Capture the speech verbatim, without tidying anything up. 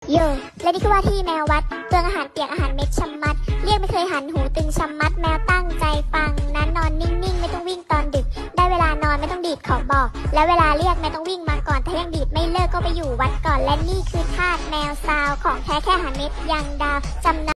โยและนี่ก็ว่าที่แมววัดเปลืองอาหารเปียกอาหารเม็ดชะมัดเรียกไม่เคยหันหูตึงชะมัดแมวตั้งใจฟังนั้นนอนนิ่งๆไม่ต้องวิ่งตอนดึกได้เวลานอนไม่ต้องดีดขอบอกแล้วเวลาเรียกแมวต้องวิ่งมาก่อนถ้ายังดีดไม่เลิกก็ไปอยู่วัดก่อนและนี่คือทาสแมวซาวของแท้แค่อาหารเม็ดยังดาวจำ